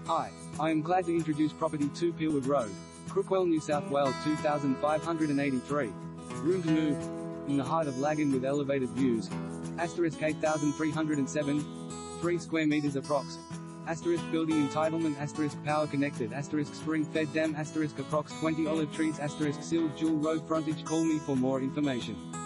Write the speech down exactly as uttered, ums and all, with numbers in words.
Hi, I am glad to introduce property two Peelwood Road, Crookwell, New South Wales two thousand five hundred eighty-three. Room to move. In the heart of Lagan with elevated views. Asterisk eight thousand three hundred seven. three square meters approx. Asterisk building entitlement. Asterisk power connected. Asterisk spring fed dam. Asterisk approx twenty olive trees. Asterisk sealed dual road frontage. Call me for more information.